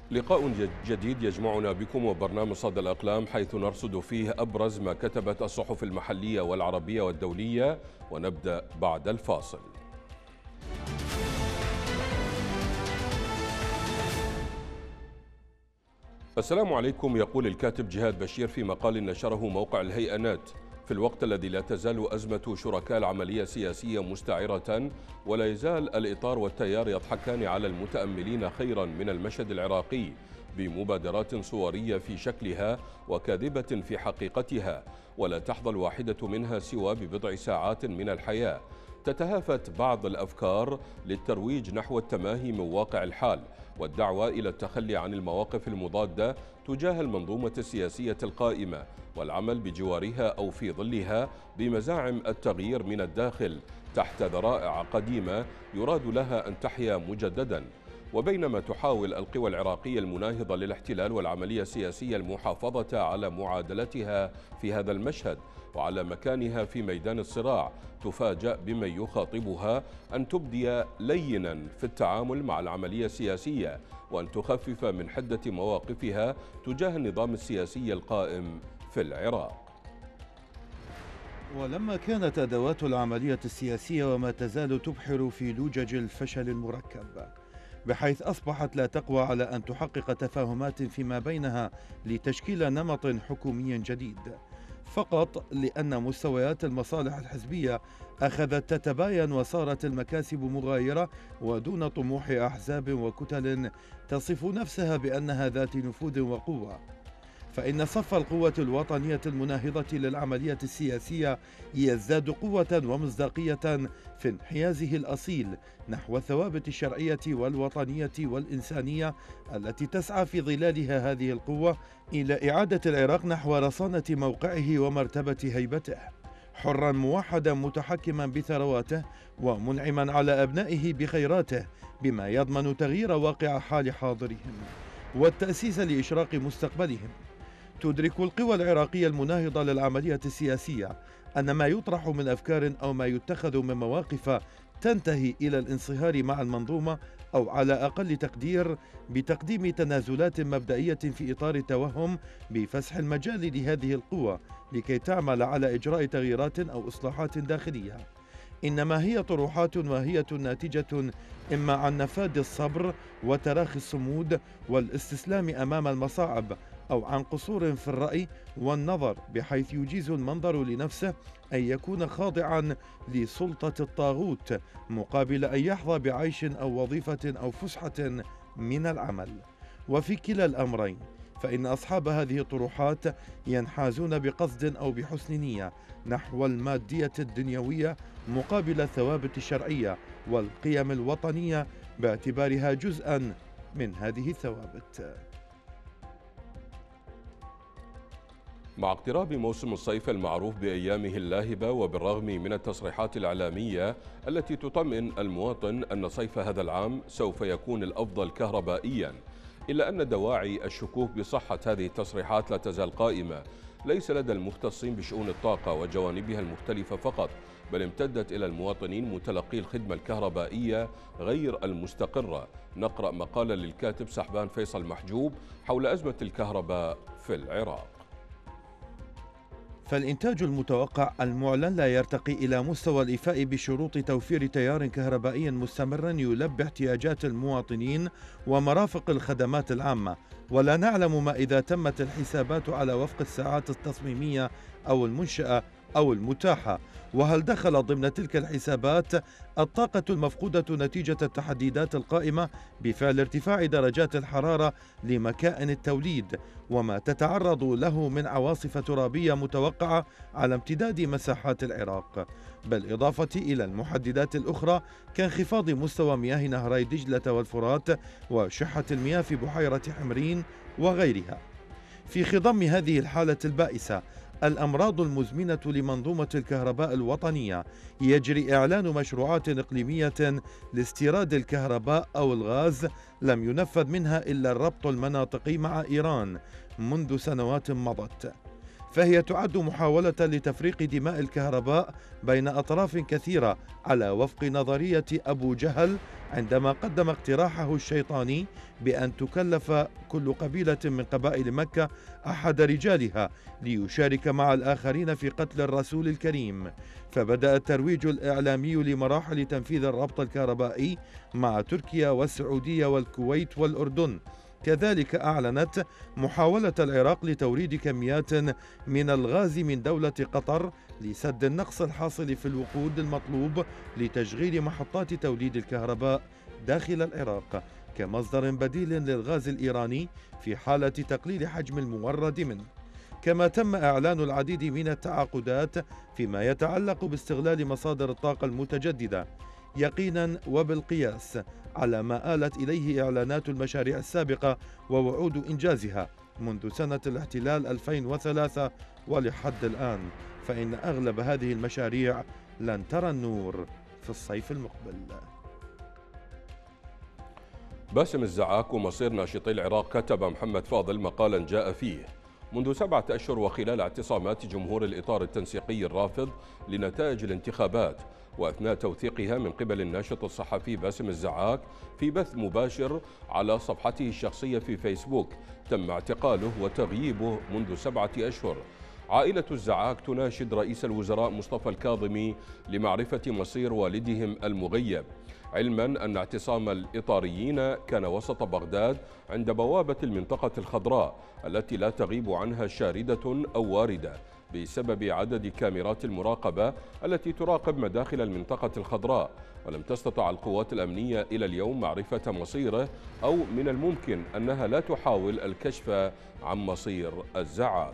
لقاء جديد يجمعنا بكم وبرنامج صدى الأقلام، حيث نرصد فيه أبرز ما كتبت الصحف المحلية والعربية والدولية، ونبدأ بعد الفاصل. السلام عليكم. يقول الكاتب جهاد بشير في مقال نشره موقع الهيئة نت: في الوقت الذي لا تزال أزمة شركاء العملية السياسية مستعرة، ولا يزال الإطار والتيار يضحكان على المتأملين خيرا من المشهد العراقي بمبادرات صورية في شكلها وكاذبة في حقيقتها، ولا تحظى الواحدة منها سوى ببضع ساعات من الحياة، تتهافت بعض الأفكار للترويج نحو التماهي من واقع الحال والدعوة إلى التخلي عن المواقف المضادة تجاه المنظومة السياسية القائمة، والعمل بجوارها أو في ظلها بمزاعم التغيير من الداخل تحت ذرائع قديمة يراد لها أن تحيا مجددا. وبينما تحاول القوى العراقية المناهضة للاحتلال والعملية السياسية المحافظة على معادلتها في هذا المشهد وعلى مكانها في ميدان الصراع، تفاجأ بمن يخاطبها أن تبدي لينا في التعامل مع العملية السياسية، وأن تخفف من حدة مواقفها تجاه النظام السياسي القائم في العراق. ولما كانت أدوات العملية السياسية وما تزال تبحر في لوجج الفشل المركب، بحيث أصبحت لا تقوى على أن تحقق تفاهمات فيما بينها لتشكيل نمط حكومي جديد، فقط لأن مستويات المصالح الحزبية أخذت تتباين وصارت المكاسب مغايرة ودون طموح أحزاب وكتل تصف نفسها بأنها ذات نفوذ وقوة. فإن صف القوة الوطنية المناهضة للعملية السياسية يزداد قوة ومصداقية في انحيازه الأصيل نحو الثوابت الشرعية والوطنية والإنسانية التي تسعى في ظلالها هذه القوة إلى إعادة العراق نحو رصانة موقعه ومرتبة هيبته، حرا موحدا متحكما بثرواته ومنعما على أبنائه بخيراته، بما يضمن تغيير واقع حال حاضرهم والتأسيس لإشراق مستقبلهم. تدرك القوى العراقية المناهضة للعملية السياسية أن ما يطرح من أفكار أو ما يتخذ من مواقف تنتهي إلى الانصهار مع المنظومة، أو على أقل تقدير بتقديم تنازلات مبدئية في إطار التوهم بفسح المجال لهذه القوى لكي تعمل على إجراء تغييرات أو إصلاحات داخلية، إنما هي طروحات واهية ناتجة إما عن نفاذ الصبر وتراخي الصمود والاستسلام أمام المصاعب، أو عن قصور في الرأي والنظر بحيث يجيز المنظر لنفسه أن يكون خاضعا لسلطة الطاغوت مقابل أن يحظى بعيش أو وظيفة أو فسحة من العمل. وفي كلا الأمرين فإن أصحاب هذه الطروحات ينحازون بقصد أو بحسن نية نحو المادية الدنيوية مقابل الثوابت الشرعية والقيم الوطنية باعتبارها جزءا من هذه الثوابت. مع اقتراب موسم الصيف المعروف بأيامه اللاهبة، وبالرغم من التصريحات الإعلامية التي تطمئن المواطن أن صيف هذا العام سوف يكون الأفضل كهربائيا، إلا أن دواعي الشكوك بصحة هذه التصريحات لا تزال قائمة، ليس لدى المختصين بشؤون الطاقة وجوانبها المختلفة فقط، بل امتدت إلى المواطنين متلقي الخدمة الكهربائية غير المستقرة. نقرأ مقالا للكاتب سحبان فيصل محجوب حول أزمة الكهرباء في العراق. فالإنتاج المتوقع المعلن لا يرتقي إلى مستوى الإيفاء بشروط توفير تيار كهربائي مستمر يلبي احتياجات المواطنين ومرافق الخدمات العامة، ولا نعلم ما إذا تمت الحسابات على وفق الساعات التصميمية أو المنشأة أو المتاحة، وهل دخل ضمن تلك الحسابات الطاقة المفقودة نتيجة التحديدات القائمة بفعل ارتفاع درجات الحرارة لمكائن التوليد وما تتعرض له من عواصف ترابية متوقعة على امتداد مساحات العراق، بالإضافة إلى المحددات الأخرى كانخفاض مستوى مياه نهري دجلة والفرات وشحة المياه في بحيرة حمرين وغيرها. في خضم هذه الحالة البائسة الأمراض المزمنة لمنظومة الكهرباء الوطنية، يجري إعلان مشروعات إقليمية لاستيراد الكهرباء أو الغاز لم ينفذ منها إلا الربط المناطقي مع إيران منذ سنوات مضت. فهي تعد محاولة لتفريق دماء الكهرباء بين أطراف كثيرة على وفق نظرية أبو جهل عندما قدم اقتراحه الشيطاني بأن تكلف كل قبيلة من قبائل مكة أحد رجالها ليشارك مع الآخرين في قتل الرسول الكريم. فبدأ الترويج الإعلامي لمراحل تنفيذ الربط الكهربائي مع تركيا والسعودية والكويت والأردن. كذلك أعلنت محاولة العراق لتوريد كميات من الغاز من دولة قطر لسد النقص الحاصل في الوقود المطلوب لتشغيل محطات توليد الكهرباء داخل العراق كمصدر بديل للغاز الإيراني في حالة تقليل حجم المورد منه. كما تم إعلان العديد من التعاقدات فيما يتعلق باستغلال مصادر الطاقة المتجددة يقينا وبالقياس على ما آلت إليه إعلانات المشاريع السابقة ووعود إنجازها منذ سنة الاحتلال 2003 ولحد الآن، فإن أغلب هذه المشاريع لن ترى النور في الصيف المقبل. باسم الزعاك ومصير ناشطي العراق. كتب محمد فاضل مقالا جاء فيه: منذ 7 أشهر وخلال اعتصامات جمهور الإطار التنسيقي الرافض لنتائج الانتخابات وأثناء توثيقها من قبل الناشط الصحفي باسم الزعاك في بث مباشر على صفحته الشخصية في فيسبوك، تم اعتقاله وتغييبه منذ 7 أشهر. عائلة الزعاك تناشد رئيس الوزراء مصطفى الكاظمي لمعرفة مصير والدهم المغيب، علما أن اعتصام الإطاريين كان وسط بغداد عند بوابة المنطقة الخضراء التي لا تغيب عنها شاردة أو واردة بسبب عدد كاميرات المراقبة التي تراقب مداخل المنطقة الخضراء، ولم تستطع القوات الأمنية إلى اليوم معرفة مصيره، أو من الممكن أنها لا تحاول الكشف عن مصير الزعاك.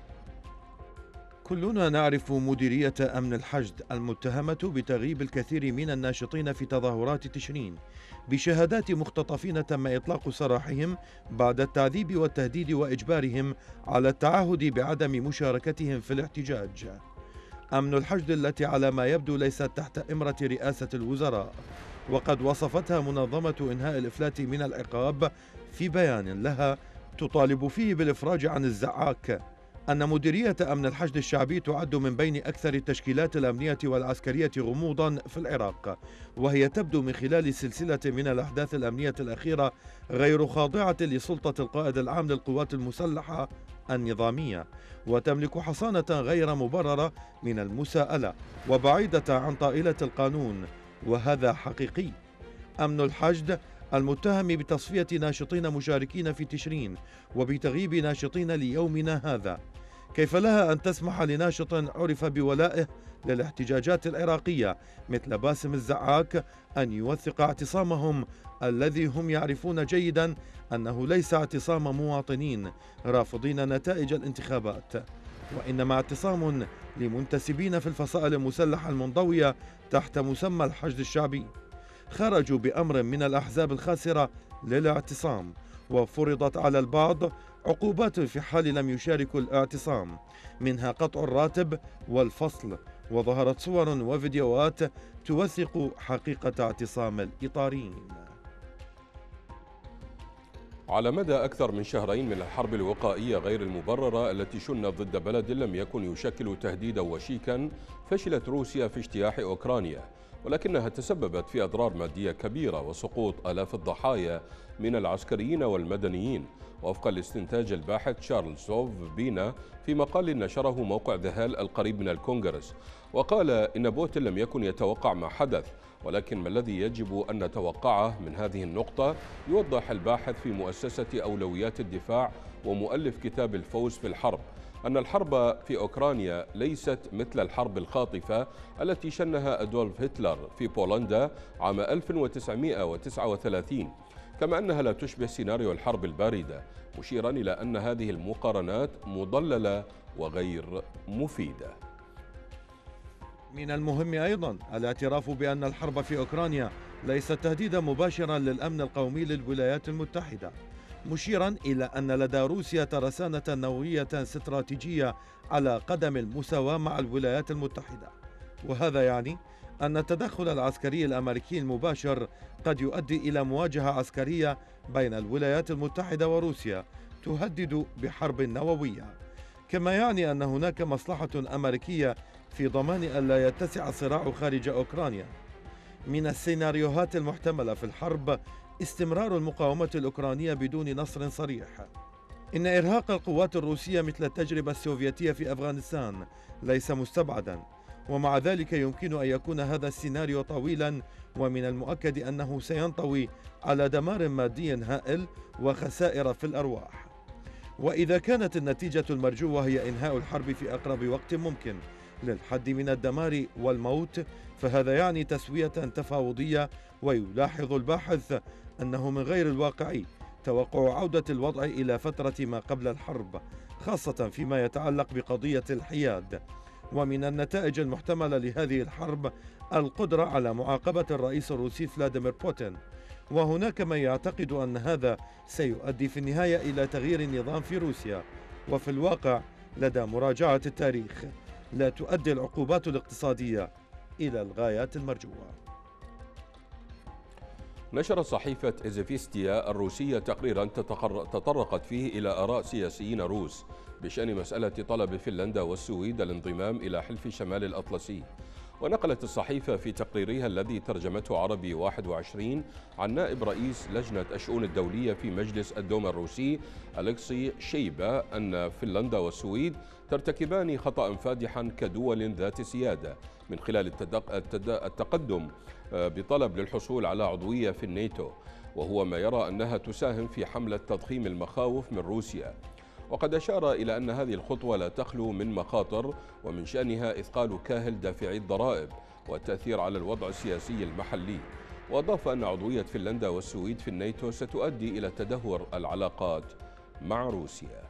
كلنا نعرف مديرية أمن الحشد المتهمة بتغييب الكثير من الناشطين في تظاهرات تشرين بشهادات مختطفين تم إطلاق سراحهم بعد التعذيب والتهديد وإجبارهم على التعهد بعدم مشاركتهم في الاحتجاج. أمن الحشد التي على ما يبدو ليست تحت إمرة رئاسة الوزراء، وقد وصفتها منظمة إنهاء الإفلات من العقاب في بيان لها تطالب فيه بالإفراج عن الزعاك، أن مديرية أمن الحشد الشعبي تعد من بين أكثر التشكيلات الأمنية والعسكرية غموضا في العراق، وهي تبدو من خلال سلسلة من الأحداث الأمنية الأخيرة غير خاضعة لسلطة القائد العام للقوات المسلحة النظامية، وتملك حصانة غير مبررة من المساءلة وبعيدة عن طائلة القانون، وهذا حقيقي. أمن الحشد المتهم بتصفية ناشطين مشاركين في تشرين وبتغييب ناشطين ليومنا هذا، كيف لها أن تسمح لناشط عرف بولائه للاحتجاجات العراقية مثل باسم الزعاك أن يوثق اعتصامهم الذي هم يعرفون جيدا أنه ليس اعتصام مواطنين رافضين نتائج الانتخابات، وإنما اعتصام لمنتسبين في الفصائل المسلحة المنضوية تحت مسمى الحشد الشعبي، خرجوا بأمر من الأحزاب الخاسرة للاعتصام، وفرضت على البعض عقوبات في حال لم يشاركوا الاعتصام، منها قطع الراتب والفصل، وظهرت صور وفيديوهات توثق حقيقة اعتصام الإطاريين. على مدى أكثر من شهرين من الحرب الوقائية غير المبررة التي شنت ضد بلد لم يكن يشكل تهديدا وشيكا، فشلت روسيا في اجتياح أوكرانيا، ولكنها تسببت في أضرار مادية كبيرة وسقوط آلاف الضحايا من العسكريين والمدنيين، وفق الاستنتاج الباحث تشارلز بينا في مقال نشره موقع ذهال القريب من الكونغرس. وقال إن بوتين لم يكن يتوقع ما حدث، ولكن ما الذي يجب أن نتوقعه من هذه النقطة؟ يوضح الباحث في مؤسسة أولويات الدفاع ومؤلف كتاب الفوز في الحرب أن الحرب في أوكرانيا ليست مثل الحرب الخاطفة التي شنها أدولف هتلر في بولندا عام 1939، كما أنها لا تشبه سيناريو الحرب الباردة، مشيرا إلى أن هذه المقارنات مضللة وغير مفيدة. من المهم أيضا الاعتراف بأن الحرب في أوكرانيا ليست تهديدا مباشرا للأمن القومي للولايات المتحدة، مشيرا إلى أن لدى روسيا ترسانة نووية استراتيجية على قدم المساواة مع الولايات المتحدة، وهذا يعني أن التدخل العسكري الأمريكي المباشر قد يؤدي إلى مواجهة عسكرية بين الولايات المتحدة وروسيا تهدد بحرب نووية. كما يعني أن هناك مصلحة أمريكية في ضمان ألا يتسع الصراع خارج أوكرانيا. من السيناريوهات المحتملة في الحرب استمرار المقاومة الأوكرانية بدون نصر صريح. إن إرهاق القوات الروسية مثل التجربة السوفيتية في أفغانستان ليس مستبعدا، ومع ذلك يمكن أن يكون هذا السيناريو طويلا، ومن المؤكد أنه سينطوي على دمار مادي هائل وخسائر في الأرواح. وإذا كانت النتيجة المرجوة هي إنهاء الحرب في أقرب وقت ممكن للحد من الدمار والموت، فهذا يعني تسوية تفاوضية، ويلاحظ الباحث أنه من غير الواقعي توقع عودة الوضع إلى فترة ما قبل الحرب، خاصة فيما يتعلق بقضية الحياد. ومن النتائج المحتملة لهذه الحرب القدرة على معاقبة الرئيس الروسي فلاديمير بوتين، وهناك من يعتقد أن هذا سيؤدي في النهاية إلى تغيير النظام في روسيا. وفي الواقع لدى مراجعة التاريخ لا تؤدي العقوبات الاقتصادية إلى الغايات المرجوة. نشرت صحيفة إزفيستيا الروسية تقريرا تطرقت فيه إلى آراء سياسيين روس بشأن مسألة طلب فنلندا والسويد الانضمام إلى حلف شمال الأطلسي. ونقلت الصحيفة في تقريرها الذي ترجمته عربي 21 عن نائب رئيس لجنة الشؤون الدولية في مجلس الدوما الروسي أليكسي شيبا أن فنلندا والسويد ترتكبان خطأ فادحا كدول ذات سيادة من خلال التقدم بطلب للحصول على عضوية في الناتو، وهو ما يرى أنها تساهم في حملة تضخيم المخاوف من روسيا. وقد أشار إلى أن هذه الخطوة لا تخلو من مخاطر، ومن شأنها إثقال كاهل دافعي الضرائب والتأثير على الوضع السياسي المحلي. وأضاف أن عضوية فنلندا والسويد في الناتو ستؤدي إلى تدهور العلاقات مع روسيا.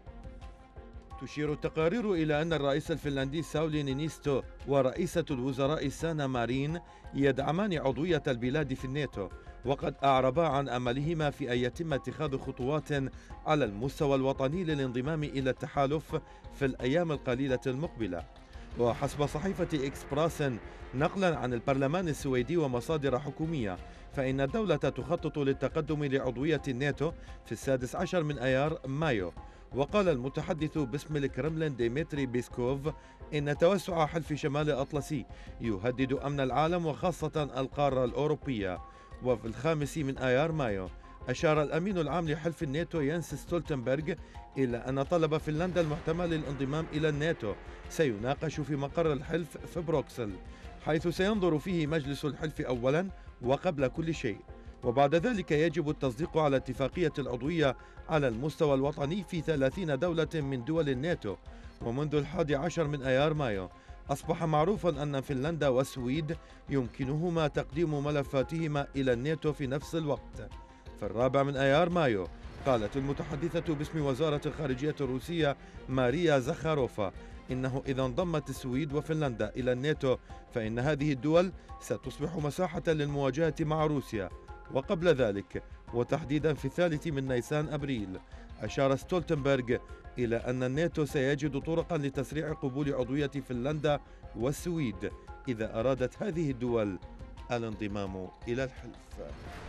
تشير التقارير إلى أن الرئيس الفنلندي ساولي نينيستو ورئيسة الوزراء سانا مارين يدعمان عضوية البلاد في الناتو، وقد أعربا عن أملهما في أن يتم اتخاذ خطوات على المستوى الوطني للانضمام إلى التحالف في الأيام القليلة المقبلة. وحسب صحيفة إكسبراس نقلا عن البرلمان السويدي ومصادر حكومية، فإن الدولة تخطط للتقدم لعضوية الناتو في 16 من أيار مايو. وقال المتحدث باسم الكرملين ديمتري بيسكوف إن توسع حلف شمال الأطلسي يهدد أمن العالم وخاصة القارة الأوروبية. وفي 5 من آيار مايو أشار الأمين العام لحلف الناتو يانس ستولتنبرغ إلى أن طلب فنلندا المحتمل للانضمام إلى الناتو سيناقش في مقر الحلف في بروكسل، حيث سينظر فيه مجلس الحلف أولا وقبل كل شيء، وبعد ذلك يجب التصديق على اتفاقية العضوية على المستوى الوطني في 30 دولة من دول الناتو. ومنذ 11 من آيار مايو أصبح معروفا أن فنلندا والسويد يمكنهما تقديم ملفاتهما إلى الناتو في نفس الوقت. في 4 من آيار مايو قالت المتحدثة باسم وزارة الخارجية الروسية ماريا زخاروفا إنه إذا انضمت السويد وفنلندا إلى الناتو فإن هذه الدول ستصبح مساحة للمواجهة مع روسيا. وقبل ذلك وتحديدا في 3 من نيسان أبريل أشار ستولتنبرغ إلى أن الناتو سيجد طرقا لتسريع قبول عضوية فنلندا والسويد إذا أرادت هذه الدول الانضمام إلى الحلف.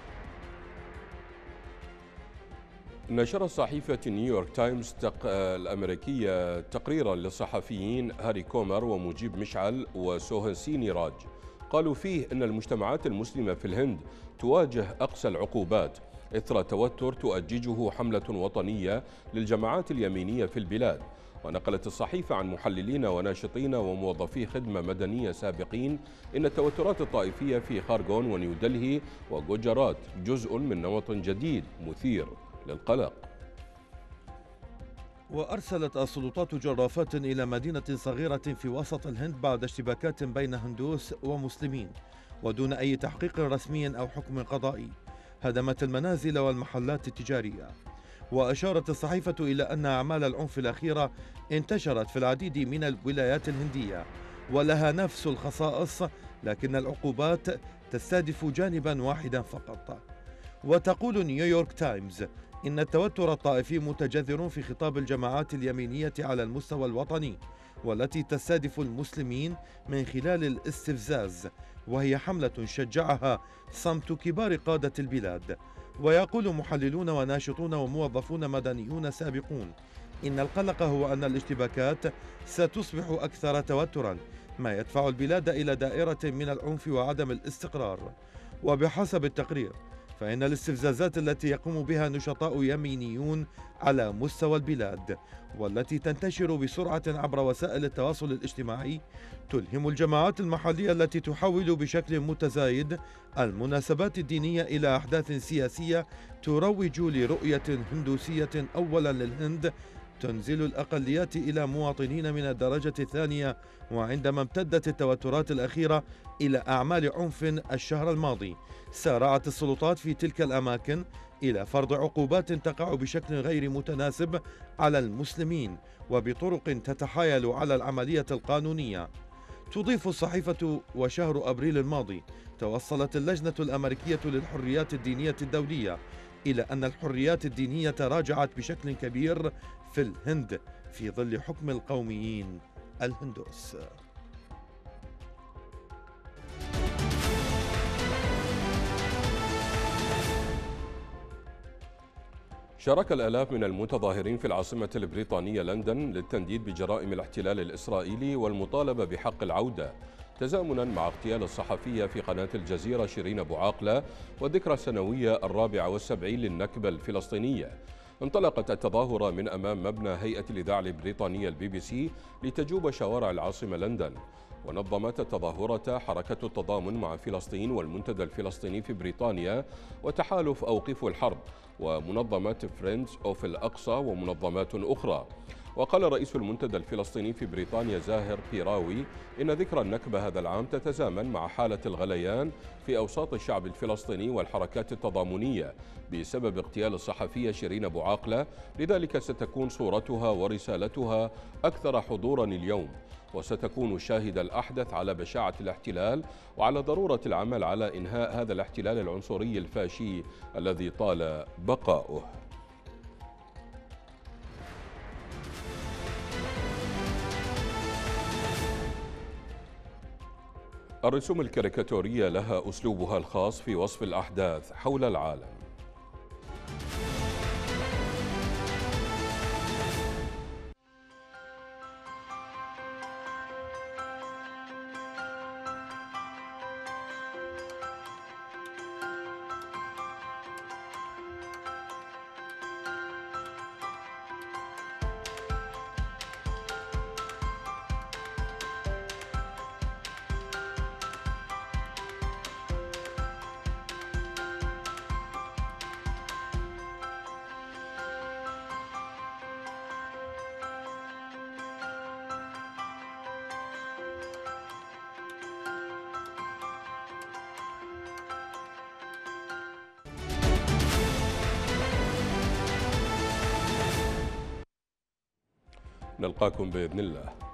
نشرت صحيفة نيويورك تايمز الأمريكية تقريرا للصحفيين هاري كومر ومجيب مشعل وسوهنسيني راج، قالوا فيه أن المجتمعات المسلمة في الهند تواجه أقسى العقوبات إثر توتر تؤججه حملة وطنية للجماعات اليمينية في البلاد. ونقلت الصحيفة عن محللين وناشطين وموظفي خدمة مدنية سابقين إن التوترات الطائفية في خارغون ونيودلهي وجوجرات جزء من نمط جديد مثير للقلق. وأرسلت السلطات جرافات إلى مدينة صغيرة في وسط الهند بعد اشتباكات بين هندوس ومسلمين، ودون أي تحقيق رسمي أو حكم قضائي هدمت المنازل والمحلات التجارية. وأشارت الصحيفة إلى أن أعمال العنف الأخيرة انتشرت في العديد من الولايات الهندية ولها نفس الخصائص، لكن العقوبات تستهدف جانبا واحدا فقط. وتقول نيويورك تايمز إن التوتر الطائفي متجذر في خطاب الجماعات اليمينية على المستوى الوطني، والتي تستهدف المسلمين من خلال الاستفزاز، وهي حملة شجعها صمت كبار قادة البلاد. ويقول محللون وناشطون وموظفون مدنيون سابقون إن القلق هو أن الاشتباكات ستصبح أكثر توترا، ما يدفع البلاد إلى دائرة من العنف وعدم الاستقرار. وبحسب التقرير فإن الاستفزازات التي يقوم بها نشطاء يمينيون على مستوى البلاد والتي تنتشر بسرعة عبر وسائل التواصل الاجتماعي تلهم الجماعات المحلية التي تحول بشكل متزايد المناسبات الدينية إلى أحداث سياسية تروج لرؤية هندوسية أولا للهند تنزل الأقليات إلى مواطنين من الدرجة الثانية. وعندما امتدت التوترات الأخيرة إلى أعمال عنف الشهر الماضي سارعت السلطات في تلك الأماكن إلى فرض عقوبات تقع بشكل غير متناسب على المسلمين وبطرق تتحايل على العملية القانونية. تضيف الصحيفة وشهر أبريل الماضي توصلت اللجنة الأمريكية للحريات الدينية الدولية إلى أن الحريات الدينية تراجعت بشكل كبير في الهند في ظل حكم القوميين الهندوس. شارك الآلاف من المتظاهرين في العاصمة البريطانية لندن للتنديد بجرائم الاحتلال الإسرائيلي والمطالبة بحق العودة، تزامنا مع اغتيال الصحفية في قناة الجزيرة شيرين أبو عاقلة والذكرى السنوية 74 للنكبة الفلسطينية. انطلقت التظاهرة من أمام مبنى هيئة الإذاعة البريطانية BBC لتجوب شوارع العاصمة لندن. ونظمت التظاهرة حركة التضامن مع فلسطين والمنتدى الفلسطيني في بريطانيا وتحالف أوقفوا الحرب ومنظمة فريندز أوف الأقصى ومنظمات أخرى. وقال رئيس المنتدى الفلسطيني في بريطانيا زاهر بيراوي إن ذكرى النكبة هذا العام تتزامن مع حالة الغليان في أوساط الشعب الفلسطيني والحركات التضامنية بسبب اغتيال الصحفية شيرين أبو عاقلة، لذلك ستكون صورتها ورسالتها أكثر حضورا اليوم، وستكون شاهد الأحدث على بشاعة الاحتلال وعلى ضرورة العمل على إنهاء هذا الاحتلال العنصري الفاشي الذي طال بقاؤه. الرسوم الكاريكاتورية لها أسلوبها الخاص في وصف الأحداث حول العالم. نلقاكم بإذن الله.